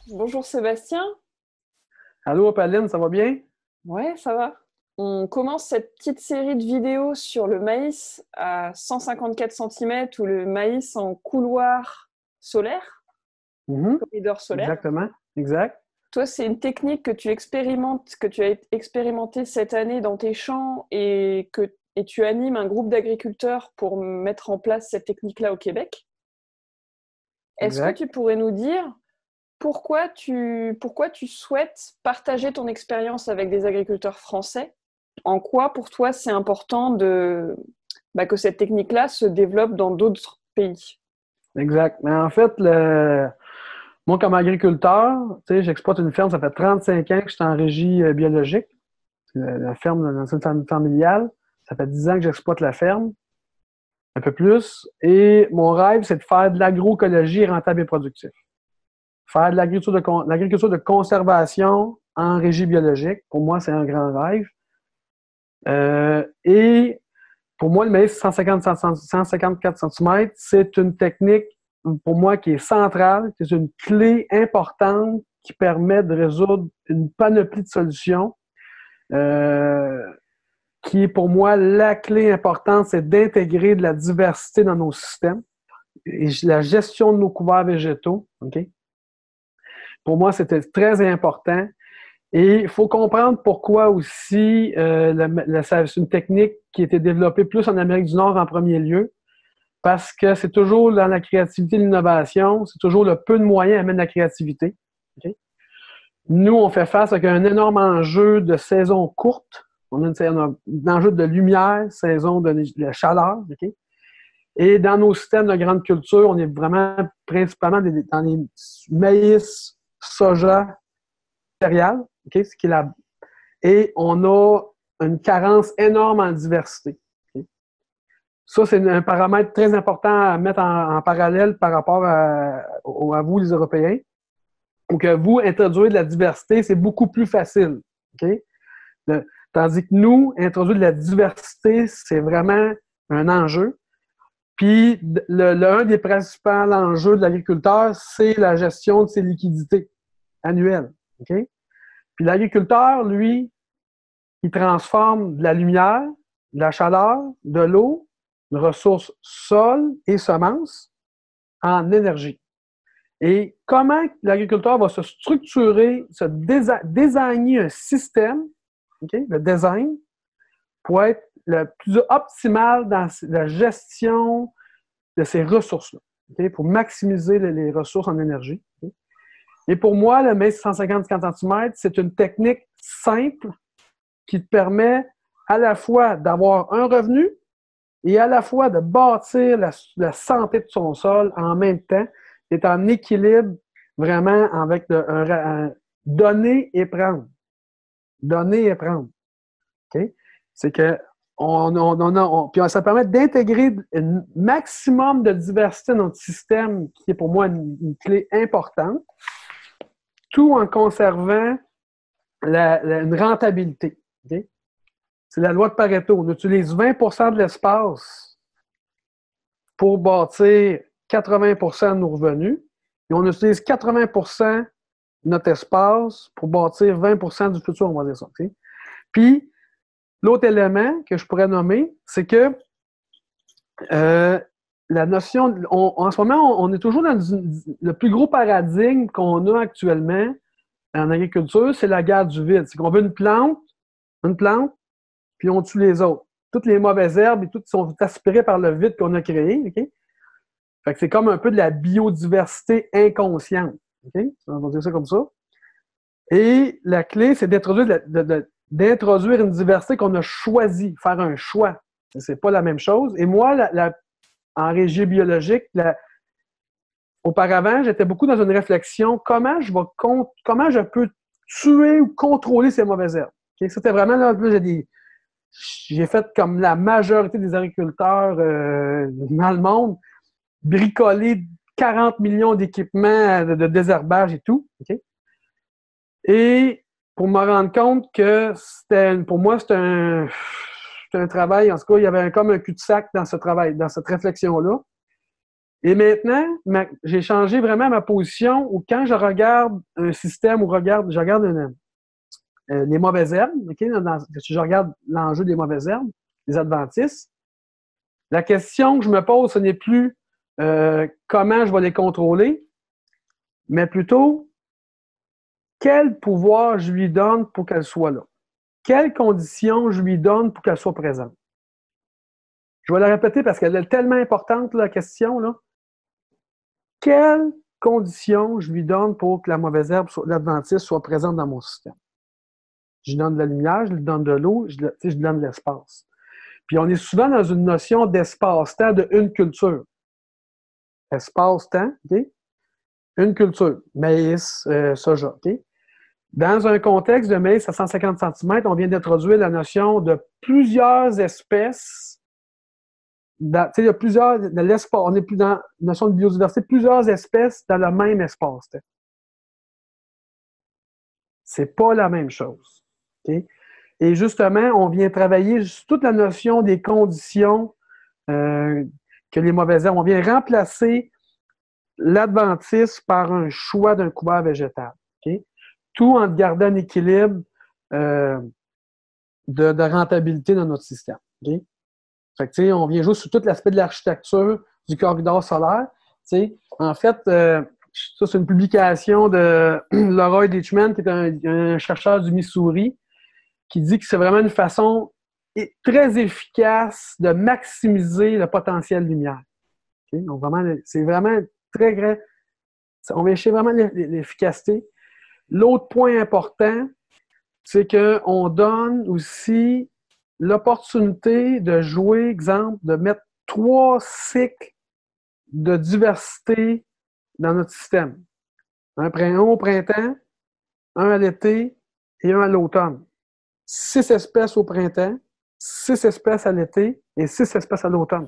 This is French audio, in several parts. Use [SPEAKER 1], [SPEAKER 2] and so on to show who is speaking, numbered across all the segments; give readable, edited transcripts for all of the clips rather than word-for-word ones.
[SPEAKER 1] Bonjour Sébastien.
[SPEAKER 2] Allô, Opaline, ça va bien?
[SPEAKER 1] Ouais, ça va. On commence cette petite série de vidéos sur le maïs à 154 centimètres ou le maïs en couloir solaire,
[SPEAKER 2] Mhm.
[SPEAKER 1] corridor solaire.
[SPEAKER 2] Exactement, exact.
[SPEAKER 1] Toi, c'est une technique que tu expérimentes, que tu as expérimenté cette année dans tes champs et tu animes un groupe d'agriculteurs pour mettre en place cette technique-là au Québec. Est-ce que
[SPEAKER 2] Exact.
[SPEAKER 1] tu pourrais nous dire pourquoi tu souhaites partager ton expérience avec des agriculteurs français? En quoi, pour toi, c'est important que cette technique-là se développe dans d'autres pays?
[SPEAKER 2] Exact. Mais en fait, moi, comme agriculteur, tu sais, j'exploite une ferme, ça fait 35 ans que je suis en régie biologique. La ferme dans une famille familiale. Ça fait 10 ans que j'exploite la ferme, un peu plus. Et mon rêve, c'est de faire de l'agroécologie rentable et productif. Faire de l'agriculture de conservation en régie biologique, pour moi, c'est un grand rêve. Et pour moi, le maïs 154 cm, c'est une technique, pour moi, qui est centrale, c'est une clé importante qui permet de résoudre une panoplie de solutions. Euh, qui est pour moi la clé importante, c'est d'intégrer de la diversité dans nos systèmes et la gestion de nos couverts végétaux. Okay? Pour moi, c'était très important. Et il faut comprendre pourquoi aussi c'est une technique qui a été développée plus en Amérique du Nord en premier lieu, parce que c'est toujours dans la créativité et l'innovation, c'est toujours le peu de moyens amène la créativité. Okay? Nous, on fait face avec un énorme enjeu de saison courte. On a un enjeu de lumière, saison de chaleur. Okay? Et dans nos systèmes de grande culture, on est vraiment principalement dans les maïs, soja, céréales, okay? Ce qui est et on a une carence énorme en diversité. Okay? Ça, c'est un paramètre très important à mettre en parallèle par rapport à vous, les Européens. Donc, vous, introduire de la diversité, c'est beaucoup plus facile. Okay? Tandis que nous, introduire de la diversité, c'est vraiment un enjeu. Puis, un des principaux enjeux de l'agriculteur, c'est la gestion de ses liquidités annuelles. Okay? Puis, l'agriculteur, lui, il transforme de la lumière, de la chaleur, de l'eau, de ressources sol et semences en énergie. Et comment l'agriculteur va se structurer, se designer un système, okay, le design, pour être le plus optimal dans la gestion de ces ressources-là, okay, pour maximiser les ressources en énergie. Okay. Et pour moi, le maïs 150 cm, c'est une technique simple qui te permet à la fois d'avoir un revenu et à la fois de bâtir la santé de son sol en même temps, est en équilibre vraiment avec donner et prendre. Donner et prendre. Okay? C'est que puis ça permet d'intégrer un maximum de diversité dans notre système, qui est pour moi une clé importante, tout en conservant une rentabilité. Okay? C'est la loi de Pareto. On utilise 20% de l'espace pour bâtir 80% de nos revenus. Et on utilise 80% de notre espace pour bâtir 20% du futur, on va dire ça. Okay? Puis, l'autre élément que je pourrais nommer, c'est que la notion, en ce moment, on est toujours dans le plus gros paradigme qu'on a actuellement en agriculture, c'est la guerre du vide. C'est qu'on veut une plante, puis on tue les autres. Toutes les mauvaises herbes et toutes sont aspirées par le vide qu'on a créé. Okay? Fait que c'est comme un peu de la biodiversité inconsciente. Okay? On va dire ça comme ça. Et la clé, c'est d'introduire une diversité qu'on a choisi, faire un choix. C'est pas la même chose. Et moi, en régie biologique, auparavant, j'étais beaucoup dans une réflexion comment je peux tuer ou contrôler ces mauvaises herbes. Okay? C'était vraiment là, j'ai fait comme la majorité des agriculteurs dans le monde, bricoler 40 millions d'équipements de désherbage et tout. Okay? Et pour me rendre compte que pour moi, c'était un travail, en tout cas, il y avait comme un cul-de-sac dans ce travail, dans cette réflexion-là. Et maintenant, j'ai changé vraiment ma position où quand je regarde un système ou je regarde les mauvaises herbes, okay, si je regarde l'enjeu des mauvaises herbes, des adventices, la question que je me pose, ce n'est plus comment je vais les contrôler, mais plutôt quel pouvoir je lui donne pour qu'elle soit là. Quelles conditions je lui donne pour qu'elle soit présente. Je vais la répéter parce qu'elle est tellement importante, la question, là. Quelles conditions je lui donne pour que la mauvaise herbe, l'adventice, soit présente dans mon système? Je lui donne de la lumière, je lui donne de l'eau, je lui donne de l'espace. Puis on est souvent dans une notion d'espace-temps de une culture. Espace-temps, OK? Une culture. Maïs, soja, OK? Dans un contexte de maïs à 150 cm, on vient d'introduire la notion de plusieurs espèces. Il y a plusieurs, on n'est plus dans la notion de biodiversité, plusieurs espèces dans le même espace. C'est pas la même chose. Okay? Et justement, on vient travailler toute la notion des conditions que les mauvaises herbes. On vient remplacer l'adventice par un choix d'un couvert végétal. Okay? Tout en gardant un équilibre de rentabilité dans notre système. Okay? Fait que, on vient jouer sur tout l'aspect de l'architecture du corridor solaire. En fait, ça, c'est une publication de Leroy Ditchman, qui est un chercheur du Missouri, qui dit que c'est vraiment une façon très efficace de maximiser le potentiel lumière. Okay? Donc, vraiment, c'est vraiment très grand. On vient chercher vraiment l'efficacité. L'autre point important, c'est qu'on donne aussi l'opportunité de jouer, exemple, de mettre 3 cycles de diversité dans notre système. Un au printemps, un à l'été et un à l'automne. 6 espèces au printemps, 6 espèces à l'été et 6 espèces à l'automne.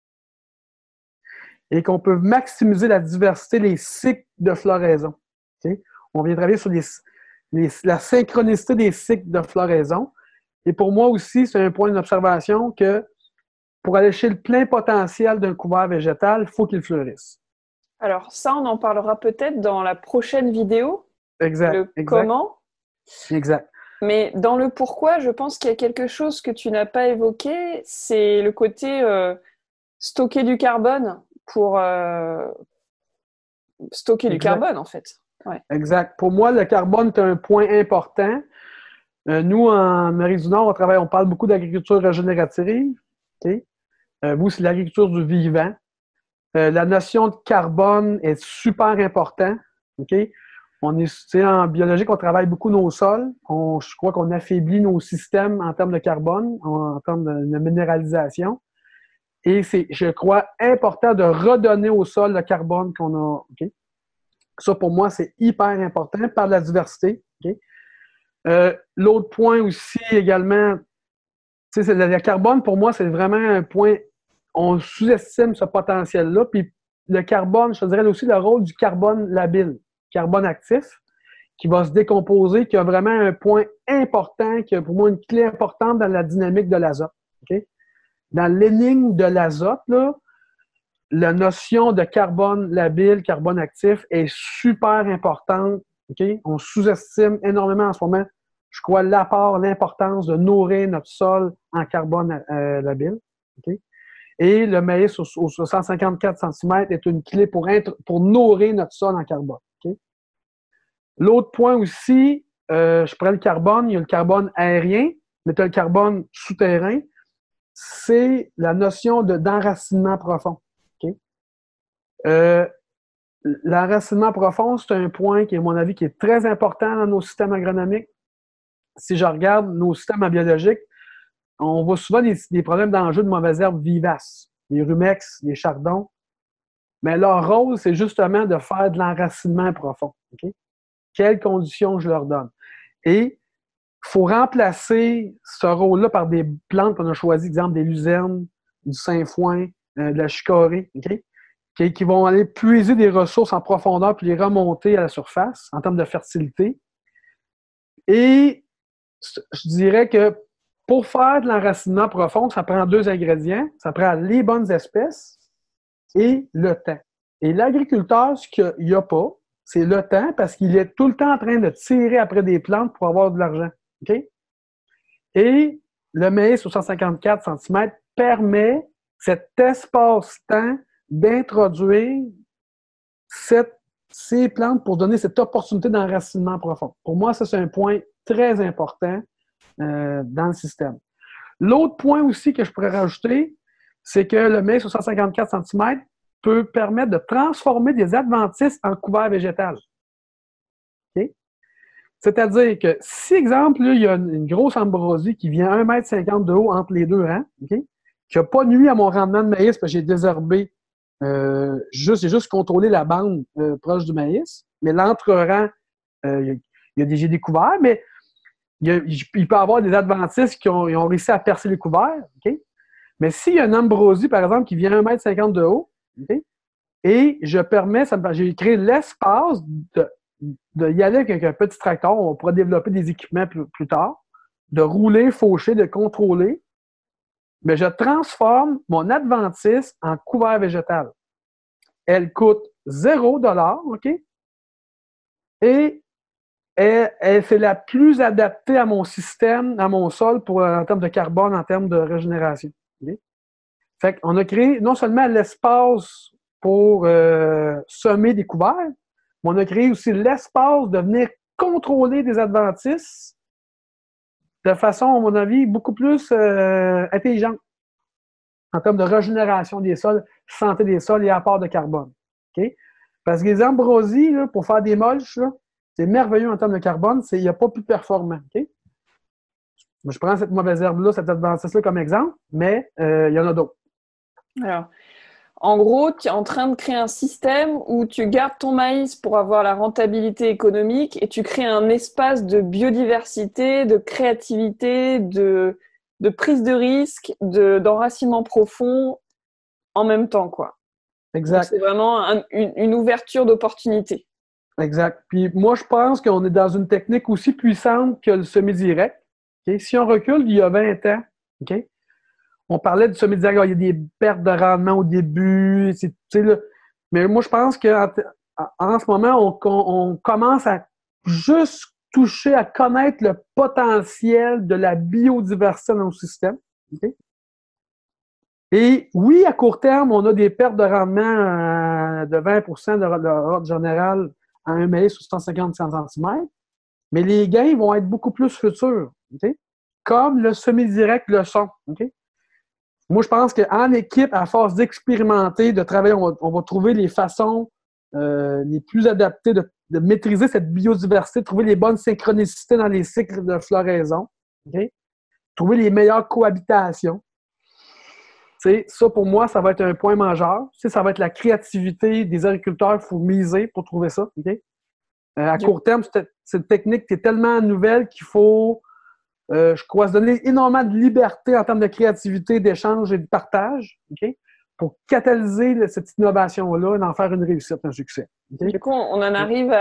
[SPEAKER 2] Et qu'on peut maximiser la diversité, les cycles de floraison. Okay? On vient travailler sur la synchronicité des cycles de floraison. Et pour moi aussi, c'est un point d'observation que pour aller chez le plein potentiel d'un couvert végétal, il faut qu'il fleurisse.
[SPEAKER 1] Alors ça, on en parlera peut-être dans la prochaine vidéo.
[SPEAKER 2] Exact.
[SPEAKER 1] Comment.
[SPEAKER 2] Exact.
[SPEAKER 1] Mais dans le pourquoi, je pense qu'il y a quelque chose que tu n'as pas évoqué, c'est le côté stocker du carbone pour stocker du carbone, en fait. Ouais.
[SPEAKER 2] Exact. Pour moi, le carbone est un point important. Nous, en Amérique du Nord, on parle beaucoup d'agriculture régénérative. Okay? Vous, c'est l'agriculture du vivant. La notion de carbone est super importante. Okay? En biologique, on travaille beaucoup nos sols. Je crois qu'on affaiblit nos systèmes en termes de carbone, en termes de minéralisation. Et c'est, je crois, important de redonner au sol le carbone qu'on a. Okay? Ça, pour moi, c'est hyper important par la diversité. Okay? L'autre point aussi, également, le carbone, pour moi, c'est vraiment un point, on sous-estime ce potentiel-là. Puis le carbone, je te dirais aussi le rôle du carbone labile, carbone actif, qui va se décomposer, qui a vraiment un point important, qui a pour moi une clé importante dans la dynamique de l'azote. Okay? Dans l'énigme de l'azote, là, la notion de carbone labile, carbone actif est super importante. Okay? On sous-estime énormément en ce moment, je crois, l'apport, l'importance de nourrir notre sol en carbone labile. Okay? Et le maïs au 154 cm est une clé pour nourrir notre sol en carbone. Okay? L'autre point aussi, je prends le carbone, il y a le carbone aérien, mais tu as le carbone souterrain, c'est la notion d'enracinement profond. Okay? L'enracinement profond, c'est un point qui, à mon avis, qui est très important dans nos systèmes agronomiques. Si je regarde nos systèmes biologiques, on voit souvent des problèmes d'enjeux de mauvaises herbes vivaces, les rumex, les chardons. Mais leur rôle, c'est justement de faire de l'enracinement profond. Okay? Quelles conditions je leur donne? Et il faut remplacer ce rôle-là par des plantes qu'on a choisies, exemple des luzernes, du sainfoin, de la chicorée, okay? Qui vont aller puiser des ressources en profondeur puis les remonter à la surface en termes de fertilité. Et je dirais que pour faire de l'enracinement profond, ça prend 2 ingrédients. Ça prend les bonnes espèces et le temps. Et l'agriculteur, ce qu'il n'y a pas, c'est le temps parce qu'il est tout le temps en train de tirer après des plantes pour avoir de l'argent. OK? Et le maïs au 154 cm permet cet espace-temps d'introduire ces plantes pour donner cette opportunité d'enracinement profond. Pour moi, ça, c'est un point très important dans le système. L'autre point aussi que je pourrais rajouter, c'est que le maïs au 154 cm peut permettre de transformer des adventices en couvert végétal. Okay? C'est-à-dire que si, exemple, là, il y a une grosse ambrosie qui vient 1,50 m de haut entre les deux rangs, okay, qui n'a pas nuit à mon rendement de maïs parce que j'ai désherbé, j'ai juste contrôlé la bande proche du maïs, mais l'entre-rang, j'ai des couverts, mais il peut y avoir des adventices qui ont réussi à percer les couverts. Okay? Mais s'il y a une ambrosie, par exemple, qui vient 1,50 m de haut, okay, et j'ai créé l'espace de y aller avec un petit tracteur, on pourra développer des équipements plus tard, de rouler, faucher, de contrôler, mais je transforme mon adventice en couvert végétal. Elle coûte 0 $, OK? Et c'est la plus adaptée à mon système, à mon sol, en termes de carbone, en termes de régénération. Okay? Fait qu'on a créé non seulement l'espace pour semer des couverts, mais on a créé aussi l'espace de venir contrôler des adventices de façon, à mon avis, beaucoup plus intelligente en termes de régénération des sols, santé des sols et apport de carbone. Okay? Parce que les ambrosies, là, pour faire des mulches, c'est merveilleux en termes de carbone, il n'y a pas plus performant. Okay? Je prends cette mauvaise herbe-là, cette adventice-là comme exemple, mais il y en a d'autres.
[SPEAKER 1] Alors, en gros, tu es en train de créer un système où tu gardes ton maïs pour avoir la rentabilité économique et tu crées un espace de biodiversité, de créativité, de prise de risque, d'enracinement profond en même temps, quoi.
[SPEAKER 2] Exact.
[SPEAKER 1] Donc, c'est vraiment une ouverture d'opportunités.
[SPEAKER 2] Exact. Puis moi, je pense qu'on est dans une technique aussi puissante que le semi-direct. Okay? Si on recule il y a 20 ans, okay? On parlait du semi-direct, il y a des pertes de rendement au début, là. Mais moi, je pense qu'en ce moment, on commence à juste toucher, à connaître le potentiel de la biodiversité dans nos systèmes. Okay? Et oui, à court terme, on a des pertes de rendement de 20 de l'ordre général à un maïs sur 150 cm, mais les gains vont être beaucoup plus futurs, okay? Comme le semi-direct le sont. Okay? Moi, je pense qu'en équipe, à force d'expérimenter, de travailler, on va trouver les façons les plus adaptées de maîtriser cette biodiversité, de trouver les bonnes synchronicités dans les cycles de floraison, okay? Trouver les meilleures cohabitations. T'sais, ça, pour moi, ça va être un point majeur. Ça va être la créativité des agriculteurs. Il faut miser pour trouver ça. Okay? À court terme, cette technique qui est tellement nouvelle qu'il faut, je crois, se donner énormément de liberté en termes de créativité, d'échange et de partage, okay? Pour catalyser cette innovation-là et en faire une réussite, un succès. Okay?
[SPEAKER 1] Du coup, on en arrive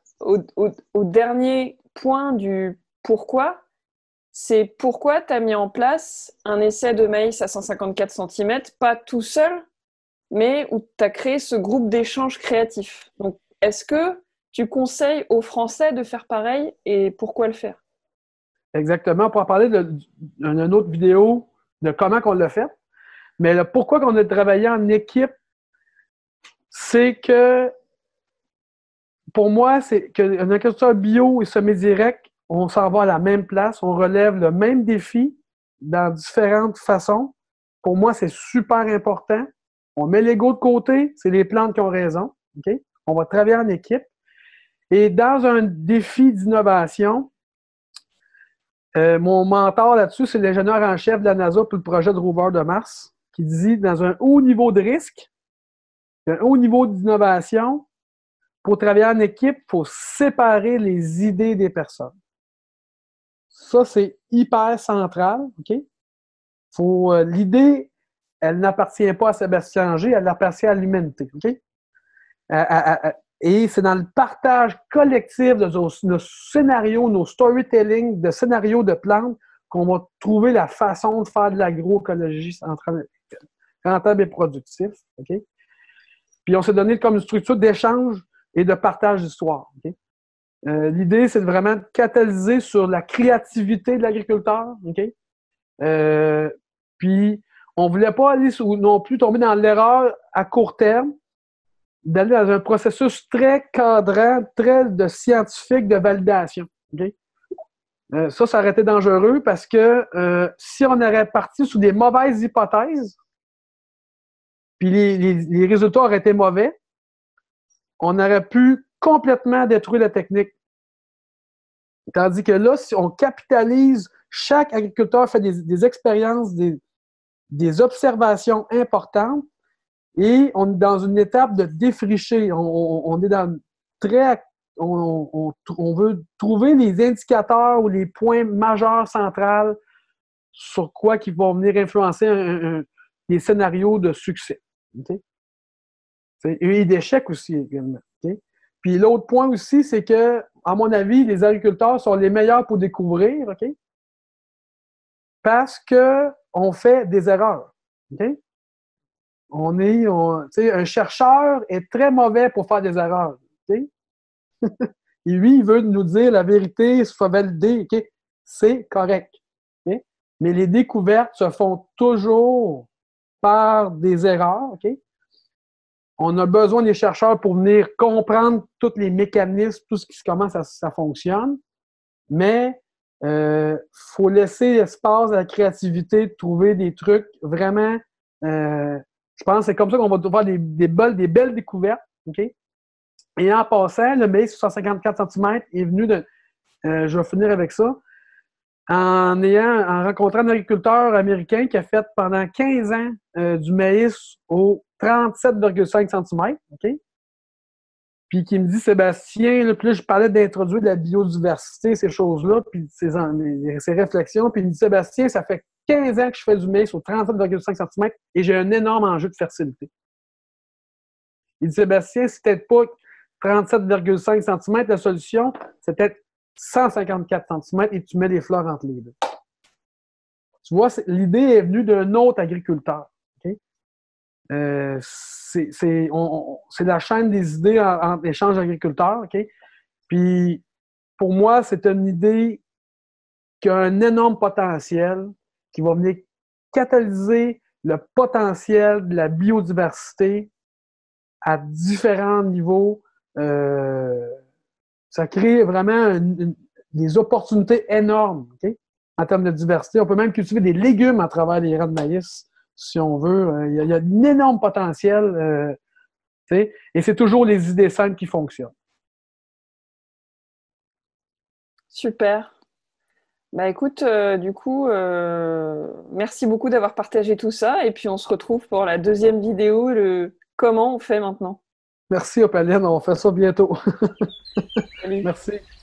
[SPEAKER 1] au dernier point du pourquoi. C'est pourquoi tu as mis en place un essai de maïs à 154 cm, pas tout seul, mais où tu as créé ce groupe d'échange créatif. Donc, est-ce que tu conseilles aux Français de faire pareil et pourquoi le faire?
[SPEAKER 2] Exactement. On pourra parler d'une autre vidéo de comment on l'a fait. Mais le pourquoi qu'on a travaillé en équipe, c'est que pour moi, c'est qu'un agriculteur bio et semi-direct, on s'en va à la même place, on relève le même défi dans différentes façons. Pour moi, c'est super important. On met l'ego de côté, c'est les plantes qui ont raison. Okay? On va travailler en équipe. Et dans un défi d'innovation, mon mentor là-dessus, c'est l'ingénieur en chef de la NASA pour le projet de rover de Mars, qui dit dans un haut niveau de risque, un haut niveau d'innovation, pour travailler en équipe, il faut séparer les idées des personnes. Ça, c'est hyper central. Okay? L'idée, elle n'appartient pas à Sébastien Angers, elle appartient à l'humanité. Okay? Et c'est dans le partage collectif de nos scénarios, nos storytelling, de scénarios de plantes, qu'on va trouver la façon de faire de l'agroécologie rentable et productif. Okay? Puis on s'est donné comme une structure d'échange et de partage d'histoire. Okay? L'idée, c'est de vraiment catalyser sur la créativité de l'agriculteur. Okay? Puis on ne voulait pas aller non plus tomber dans l'erreur à court terme, d'aller dans un processus très cadrant, très de scientifique de validation. Okay? Ça aurait été dangereux parce que si on aurait parti sous des mauvaises hypothèses, puis les résultats auraient été mauvais, on aurait pu complètement détruire la technique. Tandis que là, si on capitalise, chaque agriculteur fait des expériences, des observations importantes, et on est dans une étape de défricher. On est dans très... On veut trouver les indicateurs ou les points majeurs centrales sur quoi qui vont venir influencer les scénarios de succès. Okay? Et d'échecs aussi également. Okay? Puis l'autre point aussi, c'est que, à mon avis, les agriculteurs sont les meilleurs pour découvrir, okay? Parce qu'on fait des erreurs. Okay? Un chercheur est très mauvais pour faire des erreurs. Okay? Et lui, il veut nous dire la vérité, soit validée. Okay? C'est correct. Okay? Mais les découvertes se font toujours par des erreurs. Okay? On a besoin des chercheurs pour venir comprendre tous les mécanismes, tout ce qui comment ça fonctionne. Mais faut laisser l'espace à la créativité de trouver des trucs vraiment. Je pense que c'est comme ça qu'on va faire des belles découvertes. Okay? Et en passant, le maïs sur 154 cm est venu de. Je vais finir avec ça. En rencontrant un agriculteur américain qui a fait pendant 15 ans du maïs au 37,5 cm. Okay? Puis qui me dit, Sébastien, là, puis là, je parlais d'introduire de la biodiversité, ces choses-là, puis ces réflexions. Puis il me dit, Sébastien, ça fait 15 ans que je fais du maïs au 37,5 cm et j'ai un énorme enjeu de fertilité. Il dit, Sébastien, c'est peut-être pas 37,5 cm la solution, c'est peut-être 154 cm et tu mets des fleurs entre les deux. Tu vois, l'idée est venue d'un autre agriculteur. Okay? C'est la chaîne des idées en échange d'agriculteurs. Okay? Puis, pour moi, c'est une idée qui a un énorme potentiel, qui va venir catalyser le potentiel de la biodiversité à différents niveaux. Ça crée vraiment des opportunités énormes, okay? En termes de diversité. On peut même cultiver des légumes à travers les rangs de maïs, si on veut. Il y a un énorme potentiel. Et c'est toujours les idées simples qui fonctionnent.
[SPEAKER 1] Super. Bah écoute, du coup, merci beaucoup d'avoir partagé tout ça. Et puis on se retrouve pour la deuxième vidéo, le comment on fait maintenant.
[SPEAKER 2] Merci, Opaline. On fait ça bientôt.
[SPEAKER 1] Salut.
[SPEAKER 2] Merci.